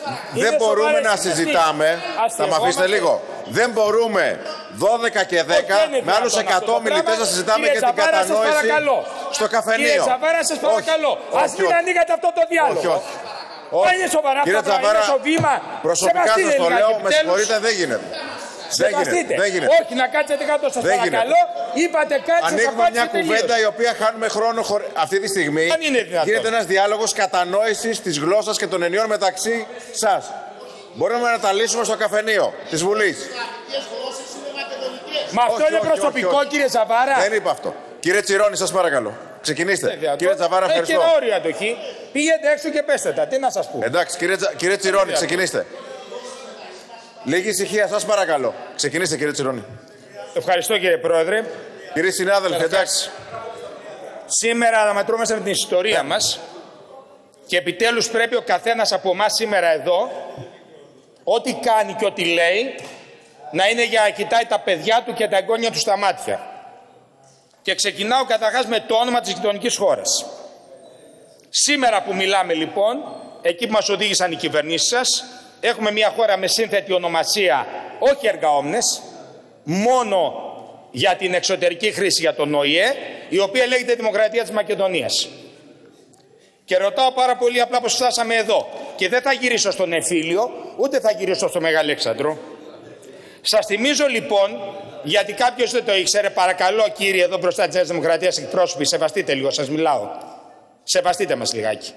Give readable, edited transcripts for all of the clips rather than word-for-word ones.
Δεν μπορούμε να συζητάμε. Θα με αφήσετε λίγο. Δεν μπορούμε 12 και 10 με άλλους 100 μιλητές να συζητάμε για την κατανόηση στο καφενείο. Κύριε Τσαβάρα, σας παρακαλώ. Ας μην ανοίγατε αυτό το διάλογο. Όχι. Είναι σοβαρά Κύριε αυτά, Τσαβάρα, είναι στο βήμα. προσωπικά σας το λέω, με συγχωρείτε, δεν γίνεται. Δεν γίνεται. Όχι, να κάτσετε κάτω, σας παρακαλώ. Είπατε κάτι, ανοίγουμε μια κουβέντα η οποία χάνουμε χρόνο. Αυτή τη στιγμή γίνεται ένας διάλογος κατανόησης της γλώσσας και των ενιών μεταξύ σας. Μπορούμε να τα λύσουμε στο καφενείο της Βουλής. Μα αυτό είναι προσωπικό, κύριε Τσαβάρα. Δεν είπα αυτό. Κύριε Τσιρόνη, σας παρακαλώ. Ξεκινήστε. Κύριε Τσαβάρα, ευχαριστώ. Έχει ένα όριο αντοχή. Πήγαινε έξω και πέστε τα. Τι να σας πω. Εντάξει, κύριε Τσιρόνη, ξεκινήστε. Λίγη ησυχία, σας παρακαλώ. Ξεκινήστε, κύριε Τσιρόνη. Ευχαριστώ, κύριε Πρόεδρε. Κύριοι συνάδελφοι, εντάξει. Σήμερα αναμετρούμαστε με την ιστορία μας και επιτέλους πρέπει ο καθένας από εμάς σήμερα εδώ, ό,τι κάνει και ό,τι λέει, να είναι για να κοιτάει τα παιδιά του και τα εγγόνια του στα μάτια. Και ξεκινάω καταρχάς με το όνομα της γειτονικής χώρας. Σήμερα που μιλάμε λοιπόν, εκεί που μας οδήγησαν οι κυβερνήσεις σας, έχουμε μια χώρα με σύνθετη ονομασία, όχι εργαόμνες, μόνο για την εξωτερική χρήση για τον ΟΗΕ, η οποία λέγεται Δημοκρατία της Μακεδονίας. Και ρωτάω πάρα πολύ απλά πώς φτάσαμε εδώ. Και δεν θα γυρίσω στον Εμφύλιο, ούτε θα γυρίσω στο Μεγαλέξανδρο. Σας θυμίζω λοιπόν, γιατί κάποιος δεν το ήξερε, παρακαλώ κύριε εδώ μπροστά της Νέας Δημοκρατίας εκπρόσωποι, σεβαστείτε λίγο, σας μιλάω. Σεβαστείτε μας λιγάκι.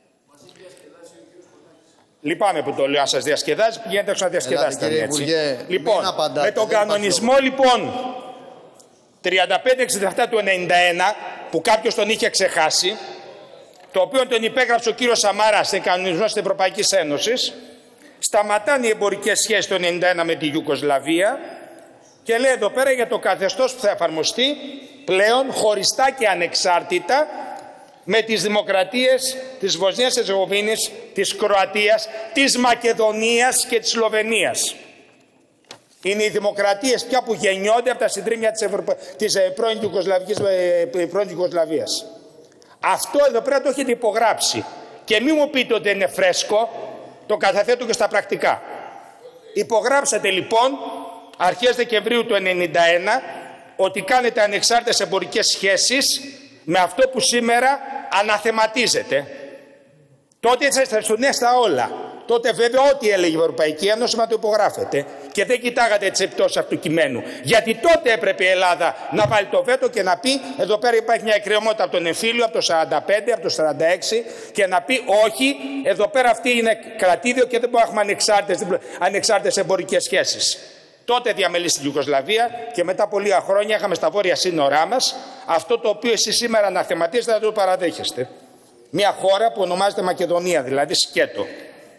Λυπάμαι που το λέω, αν σας διασκεδάζει, πηγαίνετε έξω να διασκεδάσετε. Υπουργέ, λοιπόν, με τον κανονισμό λοιπόν 3567 του 91, που κάποιος τον είχε ξεχάσει, το οποίο τον υπέγραψε ο κύριος Σαμάρας στην κανονισμό της Ευρωπαϊκής Ένωσης, σταματάνε οι εμπορικές σχέσεις το 91 με τη Ιουγκοσλαβία και λέει εδώ πέρα για το καθεστώς που θα εφαρμοστεί πλέον χωριστά και ανεξάρτητα με τις δημοκρατίες της Βοσνίας Ερζεγοβίνης, της Κροατίας, της Μακεδονίας και της Σλοβενίας. Είναι οι δημοκρατίες πια που γεννιόνται από τα συντρίμμια της πρώην Ιουγκοσλαβίας. Αυτό εδώ πέρα το έχετε υπογράψει. Και μην μου πείτε ότι δεν είναι φρέσκο, το καταθέτω και στα πρακτικά. Υπογράψατε λοιπόν αρχές Δεκεμβρίου του 1991 ότι κάνετε ανεξάρτητες εμπορικές σχέσεις με αυτό που σήμερα αναθεματίζεται. Τότε ήσασταν στο ναι στα όλα. Τότε βέβαια ό,τι έλεγε η Ευρωπαϊκή Ένωση να το υπογράφετε. Και δεν κοιτάγατε τις επιπτώσεις αυτού του κειμένου. Γιατί τότε έπρεπε η Ελλάδα να βάλει το βέτο και να πει εδώ πέρα υπάρχει μια εκκρεμότητα από τον Εμφύλιο, από το 45, από το 46 και να πει όχι, εδώ πέρα αυτή είναι κρατήδιο και δεν μπορούμε να έχουμε ανεξάρτητες εμπορικές σχέσεις. Τότε διαμελήθηκε η Ιουγκοσλαβία και μετά πολλή χρόνια είχαμε στα βόρεια σύνορά μας αυτό το οποίο εσείς σήμερα αναθεματίζετε να το παραδέχεστε. Μια χώρα που ονομάζεται Μακεδονία, δηλαδή σκέτο.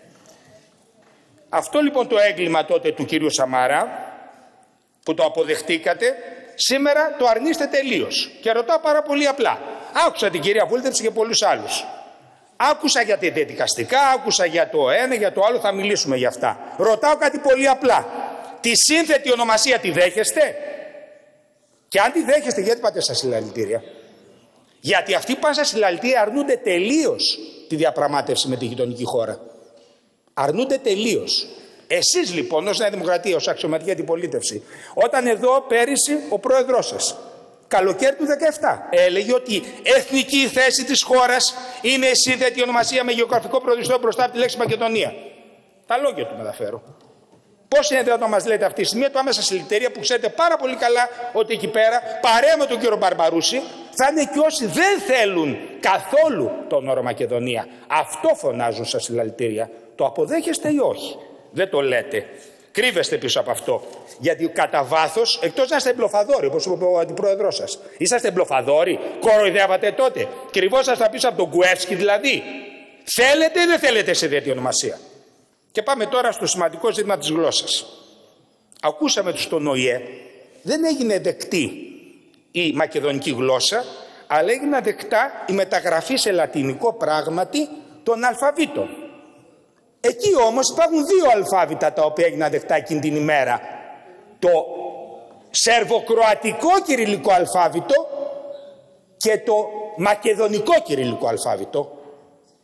Αυτό λοιπόν το έγκλημα τότε του κυρίου Σαμαρά που το αποδεχτήκατε, σήμερα το αρνείστε τελείως. Και ρωτάω πάρα πολύ απλά. Άκουσα την κυρία Βούλτεψη και πολλούς άλλους. Άκουσα για τα διαδικαστικά, άκουσα για το ένα, για το άλλο, θα μιλήσουμε για αυτά. Ρωτάω κάτι πολύ απλά. Τη σύνθετη ονομασία τη δέχεστε? Και αν τη δέχεστε, γιατί πάτε στα συλλαλητήρια? Γιατί αυτοί που πάνε στα συλλαλητήρια αρνούνται τελείως τη διαπραγμάτευση με τη γειτονική χώρα. Αρνούνται τελείως. Εσείς λοιπόν ως Νέα Δημοκρατία, ως αξιωματική αντιπολίτευση, όταν εδώ πέρυσι ο πρόεδρός σας, καλοκαίρι του 2017, έλεγε ότι η εθνική θέση της χώρας είναι η σύνθετη ονομασία με γεωγραφικό προορισμό μπροστά από τη λέξη Μακεδονία. Τα λόγια του μεταφέρω. Πώς είναι δυνατόν να μας λέτε αυτή τη στιγμή, πάμε στα συλλαλητήρια που ξέρετε πάρα πολύ καλά ότι εκεί πέρα, παρέα με τον κύριο Μπαρμπαρούση, θα είναι και όσοι δεν θέλουν καθόλου τον όρο Μακεδονία. Αυτό φωνάζουν στα συλλαλητήρια. Το αποδέχεστε ή όχι? Δεν το λέτε. Κρύβεστε πίσω από αυτό. Γιατί κατά βάθος, εκτός να είστε μπλοφαδόροι, όπως είπε ο αντιπρόεδρος σας, είσαστε μπλοφαδόροι, κοροϊδεύατε τότε. Κρυβόσασταν πίσω από τον Γκουεύσκι δηλαδή. Θέλετε ή δεν θέλετε σε τέτοια ονομασία? Και πάμε τώρα στο σημαντικό ζήτημα της γλώσσας. Ακούσαμε τους στον ΟΗΕ, δεν έγινε δεκτή η μακεδονική γλώσσα, αλλά έγινε δεκτά η μεταγραφή σε λατινικό πράγματι των αλφαβήτων. Εκεί όμως υπάρχουν δύο αλφάβητα τα οποία έγιναν δεκτά εκείνη την ημέρα. Το σερβοκροατικό κυριλικό αλφάβητο και το μακεδονικό κυριλικό αλφάβητο.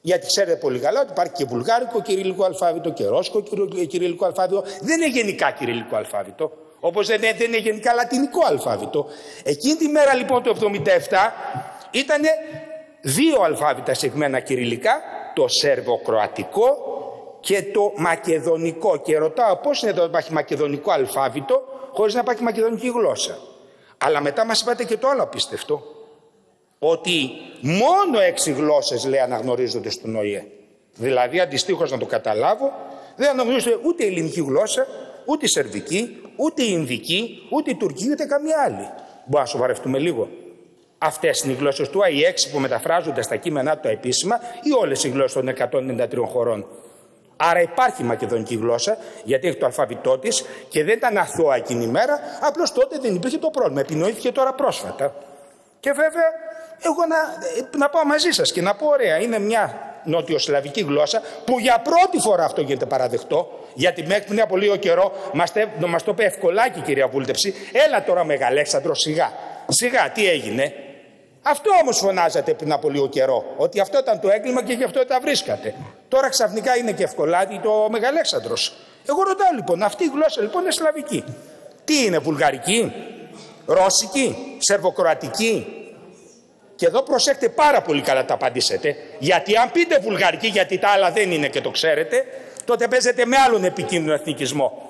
Γιατί ξέρετε πολύ καλά ότι υπάρχει και βουλγάρικο κυριλικό αλφάβητο και ρώσικο κυριλικό αλφάβητο. Δεν είναι γενικά κυριλικό αλφάβητο. Όπως δεν είναι γενικά λατινικό αλφάβητο. Εκείνη τη μέρα λοιπόν το 1977 ήταν 2 αλφάβητα συγμένα κυριλικά, το σερβοκροατικό και το μακεδονικό. Και ρωτάω πώς είναι να υπάρχει μακεδονικό αλφάβητο χωρίς να υπάρχει μακεδονική γλώσσα. Αλλά μετά μας είπατε και το άλλο απίστευτο. Ότι μόνο 6 γλώσσες, λέει, αναγνωρίζονται στον ΟΗΕ. Δηλαδή, αντιστοίχως να το καταλάβω, δεν αναγνωρίζεται ούτε η ελληνική γλώσσα, ούτε η σερβική, ούτε η ινδική, ούτε η τουρκική, ούτε καμία άλλη. Μπορούμε να σοβαρευτούμε λίγο. Αυτές είναι οι γλώσσες του ΟΗΕ, οι 6 που μεταφράζονται στα κείμενά του επίσημα, ή όλες οι γλώσσες των 193 χωρών. Άρα υπάρχει μακεδονική γλώσσα, γιατί έχει το αλφαβητό της και δεν ήταν αθώα εκείνη η μέρα, απλώς τότε δεν υπήρχε το πρόβλημα. Επινοήθηκε τώρα πρόσφατα. Και βέβαια, εγώ να πάω μαζί σας και να πω: ωραία, είναι μια νοτιοσλαβική γλώσσα που για πρώτη φορά αυτό γίνεται παραδεκτό. Γιατί μέχρι πριν από λίγο καιρό μας το είπε ευκολάκι, κυρία Βούλτεψη. Έλα τώρα, Μεγαλέξανδρο, σιγά. Σιγά, τι έγινε? Αυτό όμως φωνάζατε πριν από λίγο καιρό. Ότι αυτό ήταν το έγκλημα και γι' αυτό τα βρίσκατε. Τώρα ξαφνικά είναι και ευκολάκι το Μεγαλέξανδρος. Εγώ ρωτάω λοιπόν, αυτή η γλώσσα λοιπόν είναι σλαβική. Τι είναι, βουλγαρική, ρώσικη, σερβοκροατική? Και εδώ προσέχτε πάρα πολύ καλά τα απαντήσετε. Γιατί αν πείτε βουλγαρική, γιατί τα άλλα δεν είναι και το ξέρετε, τότε παίζετε με άλλον επικίνδυνο εθνικισμό.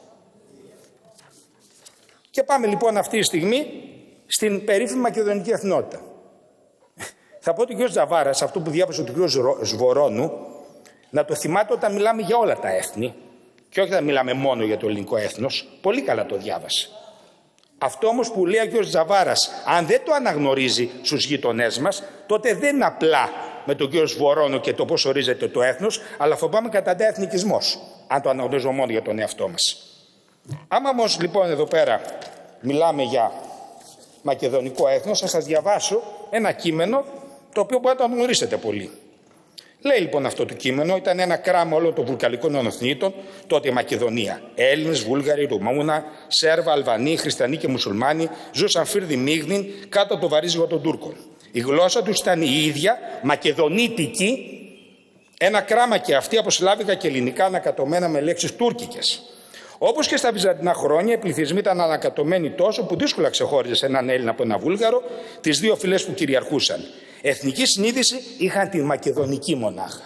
Και πάμε λοιπόν αυτή τη στιγμή στην περίφημη μακεδονική εθνότητα. Θα πω ότι ο κ. Τζαβάρας, αυτό που διάβασε ο κ. Σβορώνου, να το θυμάται όταν μιλάμε για όλα τα έθνη και όχι όταν μιλάμε μόνο για το ελληνικό έθνος. Πολύ καλά το διάβασε. Αυτό όμως που λέει ο κ. Τζαβάρας, αν δεν το αναγνωρίζει στους γειτονές μας, τότε δεν είναι απλά με τον κ. Σβορώνου και το πώς ορίζεται το έθνος, αλλά φοβάμαι κατά εθνικισμός, αν το αναγνωρίζουμε μόνο για τον εαυτό μας. Άμα όμως λοιπόν εδώ πέρα μιλάμε για μακεδονικό έθνος, θα σας διαβάσω ένα κείμενο το οποίο μπορείτε να το γνωρίσετε πολύ. Λέει λοιπόν αυτό το κείμενο, ήταν ένα κράμα όλων των βουλγαρικών ενωθνήτων, τότε η Μακεδονία. Έλληνες, Βούλγαροι, Ρουμούνα, Σέρβα, Αλβανοί, Χριστιανοί και Μουσουλμάνοι ζούσαν φύρδι μίγδιν κάτω από το βαρύζιγο των Τούρκων. Η γλώσσα τους ήταν η ίδια, μακεδονίτικη, ένα κράμα και αυτή από σλάβικα και ελληνικά ανακατωμένα με λέξεις τουρκικές. Όπως και στα βυζαντινά χρόνια, οι πληθυσμοί ήταν ανακατωμένοι τόσο που δύσκολα ξεχώριζε έναν Έλληνα από ένα Βούλγαρο, τις δύο φυλές που κυριαρχούσαν. Εθνική συνείδηση είχαν την μακεδονική μονάχα.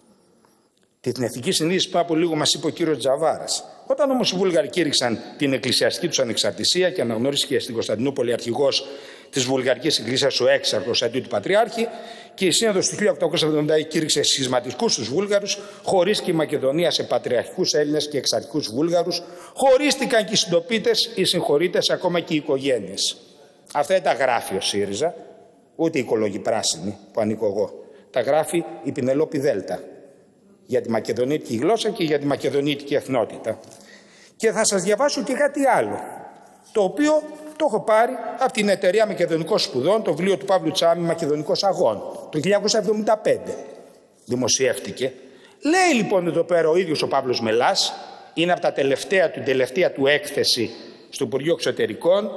Την εθνική συνείδηση πριν από λίγο μας είπε ο κύριος Τζαβάρας. Όταν όμως οι Βούλγαροι κήρυξαν την εκκλησιαστική τους ανεξαρτησία και αναγνωρίστηκε στην Κωνσταντινούπολη αρχηγός της Βουλγαρικής Εκκλησίας ο έξαρχος αντί του Πατριάρχη και η Σύνοδος του 1870 κήρυξε σχισματικούς τους Βούλγαρους, χωρίστηκε η Μακεδονία σε πατριαρχικούς Έλληνες και εξαρχικούς Βούλγαρους, χωρίστηκαν και οι συντοπίτες, οι συγχωρείτες, ακόμα και οι οικογένειες. Αυτά δεν τα γράφει ο ΣΥΡΙΖΑ, ούτε η οικολόγη πράσινη που ανήκω εγώ. Τα γράφει η Πινελόπη Δέλτα για τη μακεδονίτικη γλώσσα και για τη μακεδονίτικη εθνότητα. Και θα σας διαβάσω και κάτι άλλο, το οποίο το έχω πάρει από την εταιρεία Μακεδονικών Σπουδών, το βιβλίο του Παύλου Τσάμι, Μακεδονικός Αγών, το 1975 δημοσιεύτηκε. Λέει λοιπόν εδώ πέρα ο ίδιος ο Παύλος Μελάς, είναι από την τελευταία του έκθεση στο Υπουργείο Εξωτερικών,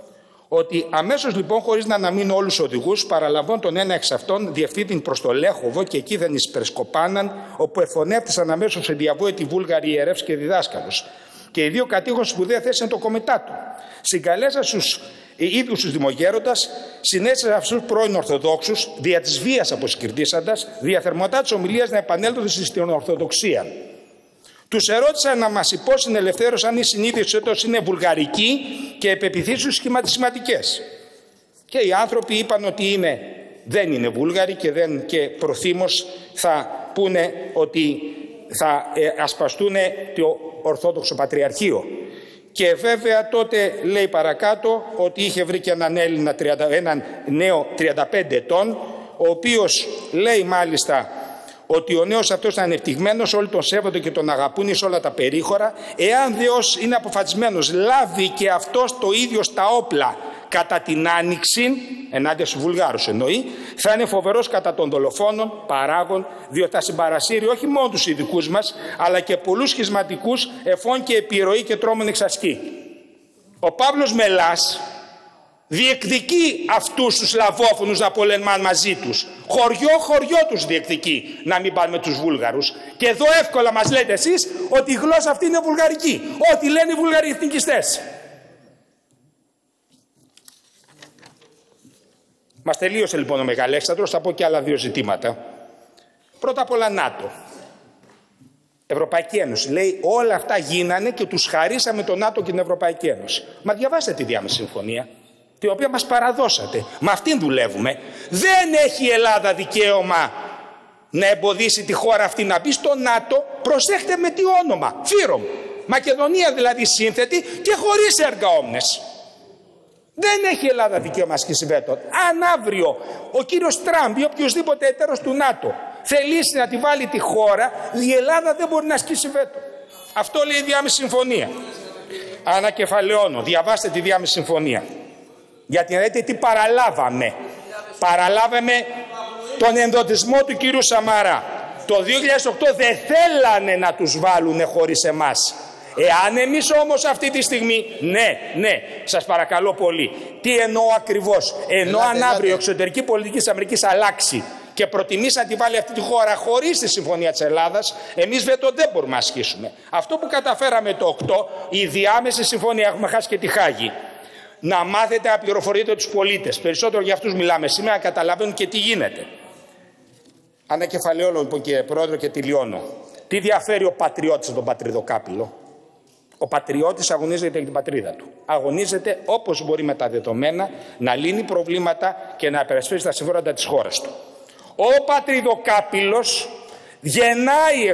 ότι αμέσως λοιπόν, χωρίς να αναμείνω όλους τους οδηγούς, παραλαμβάνω τον ένα εξ αυτών διευθύντη προς το Λέχοβο και εκεί δεν εισπερσκοπάναν, όπου εφωνεύτησαν αμέσως σε διαβόητη Βούλγαροι ιερεύς και διδάσκαλους. Και οι δύο κατήχων σπουδαία θέση είναι το κομιτάτο. Συγκαλέσα στους ίδιους τους δημογέροντας, συνέστησα αυτούς τους πρώην Ορθοδόξους, δια της βίας αποσκυρτήσαντας, διαθερμοτά της ομιλίας να επανέλθουν στην Ορθοδοξία. Τους ερώτησαν να μας υπόσουν ελευθέρως αν η συνείδηση τους είναι βουλγαρική και επεπιθήσεις τους σχηματισματικές. Και οι άνθρωποι είπαν ότι δεν είναι Βούλγαροι και προθήμως θα πούνε ότι θα ασπαστούν το Ορθόδοξο Πατριαρχείο. Και βέβαια τότε λέει παρακάτω ότι είχε βρει και έναν Έλληνα, έναν νέο 35 ετών, ο οποίος λέει μάλιστα ότι ο νέος αυτός ήταν ανεπτυγμένος, όλοι τον σέβονται και τον αγαπούν σε όλα τα περίχωρα. Εάν Θεός είναι αποφασισμένος, λάβει και αυτός το ίδιο στα όπλα κατά την Άνοιξη, ενάντια στους Βουλγάρους εννοεί, θα είναι φοβερός κατά των δολοφόνων, παράγων, διότι θα συμπαρασύρει όχι μόνο τους ειδικούς μας, αλλά και πολλούς σχισματικούς, εφών και επιρροή και τρόμων εξασκεί. Ο Παύλος Μελάς διεκδικεί αυτούς τους Σλαβόφωνους να πολεμάνε μαζί τους. Χωριό τους διεκδικεί να μην πάνε με τους Βούλγαρους. Και εδώ εύκολα μας λέτε εσείς ότι η γλώσσα αυτή είναι βουλγαρική. Ό,τι λένε οι Βούλγαροι εθνικιστές. Μας τελείωσε λοιπόν ο Μεγαλέξανδρος, θα πω και άλλα δύο ζητήματα. Πρώτα απ' όλα ΝΑΤΟ. Ευρωπαϊκή Ένωση. Λέει όλα αυτά γίνανε και τους χαρίσαμε το ΝΑΤΟ και την Ευρωπαϊκή Ένωση. Μα διαβάστε τη διάμεση συμφωνία, την οποία μας παραδώσατε. Με αυτήν δουλεύουμε. Δεν έχει η Ελλάδα δικαίωμα να εμποδίσει τη χώρα αυτή να μπει στο ΝΑΤΟ. Προσέχτε με τι όνομα. Φύρομ. Μακεδονία δηλαδή σύνθετη και χωρίς έργα όμνες. Δεν έχει η Ελλάδα δικαίωμα ασκήσει βέτο. Αν αύριο ο κύριος Τραμπ ή οποιοδήποτε εταίρος του ΝΑΤΟ θελήσει να τη βάλει τη χώρα, η Ελλάδα δεν μπορεί να ασκήσει βέτο. Αυτό λέει η διάμεση συμφωνία. Ανακεφαλαιώνω. Διαβάστε τη διάμεση συμφωνία. Γιατί να δείτε τι παραλάβαμε. Παραλάβαμε τον ενδοτισμό του κύριου Σαμαρά. Το 2008 δεν θέλανε να τους βάλουν χωρίς εμάς. Εάν εμείς όμως αυτή τη στιγμή, ναι, σας παρακαλώ πολύ, τι εννοώ ακριβώς. Εννοώ αν αύριο η εξωτερική πολιτική της Αμερικής αλλάξει και προτιμήσει να τη βάλει αυτή τη χώρα χωρίς τη συμφωνία της Ελλάδας, εμείς βέτο δεν μπορούμε να ασκήσουμε. Αυτό που καταφέραμε το 8, η διάμεση συμφωνία, έχουμε χάσει και τη Χάγη. Να μάθετε να πληροφορείτε τους πολίτες. Περισσότερο για αυτούς μιλάμε σήμερα, να καταλαβαίνουν και τι γίνεται. Ανακεφαλαιώνω λοιπόν κύριε Πρόεδρο και τελειώνω. Τι διαφέρει ο πατριώτης από τον πατριδοκάπηλο? Ο πατριώτης αγωνίζεται για την πατρίδα του. Αγωνίζεται όπως μπορεί με τα δεδομένα να λύνει προβλήματα και να υπερασπίσει τα συμφέροντα της χώρας του. Ο πατριδοκάπηλος γεννάει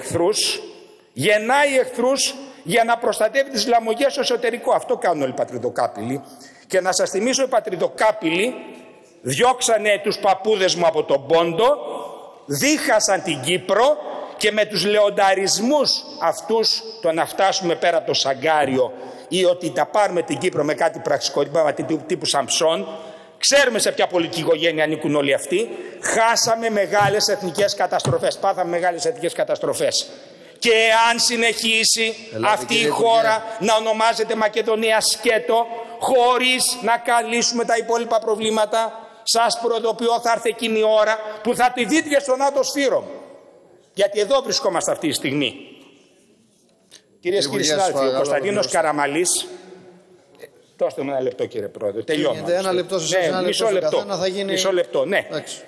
εχθρούς για να προστατεύει τις λαμογές στο εσωτερικό. Αυτό κάνουν όλοι οι πατριδοκάπηλοι. Και να σας θυμίσω, οι πατριδοκάπηλοι διώξανε τους παππούδες μου από τον Πόντο, δίχασαν την Κύπρο και με τους λεονταρισμούς αυτούς το να φτάσουμε πέρα από το Σαγκάριο ή ότι τα πάρουμε την Κύπρο με κάτι πραξικόπημα τύπου Σαμψόν, ξέρουμε σε ποια πολιτική οικογένεια ανήκουν όλοι αυτοί, χάσαμε μεγάλες εθνικές καταστροφές, πάθαμε μεγάλες εθνικές καταστροφές. Και αν συνεχίσει αυτή η χώρα να ονομάζεται Μακεδονία σκέτο, χωρίς να καλύψουμε τα υπόλοιπα προβλήματα, σας προειδοποιώ θα έρθει εκείνη η ώρα που θα τη δείτε στον ΝΑΤΟ σφύρο. Γιατί εδώ βρισκόμαστε αυτή τη στιγμή. Κυρίες και κύριοι συνάδελφοι, ο Κωνσταντίνος Καραμαλής. Δώστε μου ένα λεπτό κύριε Πρόεδρε. Τελειώνω. Ένα λεπτό σε εσάς, ένα λεπτό στον καθένα θα γίνει... Μισό λεπτό, ναι.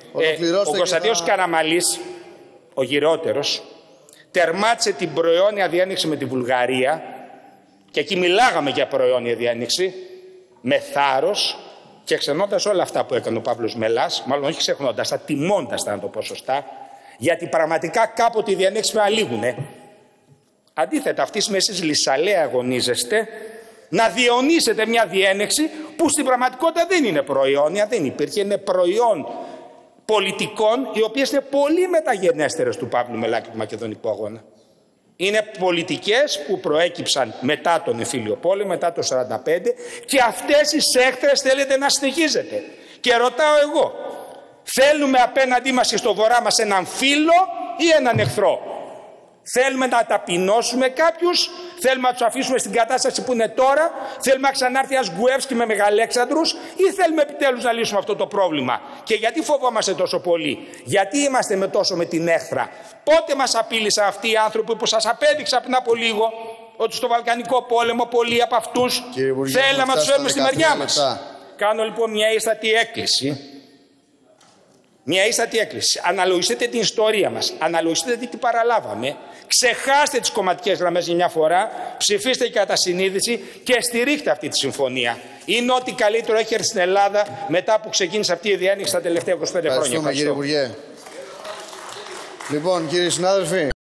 Ο Κωνσταντίνος Καραμαλής, ο γυρότερος, τερμάτισε την προαιώνια διένεξη με τη Βουλγαρία και εκεί μιλάγαμε για προαιώνια διένεξη με θάρρος και ξεχνώντας όλα αυτά που έκανε ο Παύλος Μελάς, μάλλον όχι ξεχνώντας, τα τιμώντας τα να το πω σωστά, γιατί πραγματικά κάποτε οι διενέξεις με αλήγουνε. Αντίθετα, αυτή τη εσείς λυσαλέα αγωνίζεστε να διαιωνίσετε μια διένεξη που στην πραγματικότητα δεν είναι προαιώνια, δεν υπήρχε, είναι προϊόν πολιτικών οι οποίες είναι πολύ μεταγενέστερες του Παύλου Μελάκη του Μακεδονικού Αγώνα. Είναι πολιτικές που προέκυψαν μετά τον εμφύλιο πόλεμο, μετά το 1945 και αυτές τις έχθρες θέλετε να συνεχίζετε. Και ρωτάω εγώ, θέλουμε απέναντί μας και στο βορρά μας έναν φίλο ή έναν εχθρό? Θέλουμε να ταπεινώσουμε κάποιους, θέλουμε να τους αφήσουμε στην κατάσταση που είναι τώρα, θέλουμε να ξανάρθει ένας Γκουεύσκι με Μεγαλέξανδρους ή θέλουμε επιτέλους να λύσουμε αυτό το πρόβλημα? Και γιατί φοβόμαστε τόσο πολύ? Γιατί είμαστε τόσο με την έχθρα? Πότε μας απείλησαν αυτοί οι άνθρωποι που σας απέδειξα πριν από λίγο ότι στο Βαλκανικό πόλεμο πολλοί από αυτούς θέλαμε να τους φέρουμε στη μεριά μας? Κάνω λοιπόν μια ίστατη έκκληση. Μια ίστατη έκκληση. Αναλογιστείτε την ιστορία μας. Αναλογιστείτε τι παραλάβαμε. Ξεχάστε τις κομματικές γραμμές για μια φορά. Ψηφίστε κατά συνείδηση και στηρίχτε αυτή τη συμφωνία. Είναι ό,τι καλύτερο έχει έρθει στην Ελλάδα μετά που ξεκίνησε αυτή η διένεξη τα τελευταία 25 χρόνια. Ευχαριστούμε κύριε Υπουργέ. Λοιπόν, κύριοι συνάδελφοι.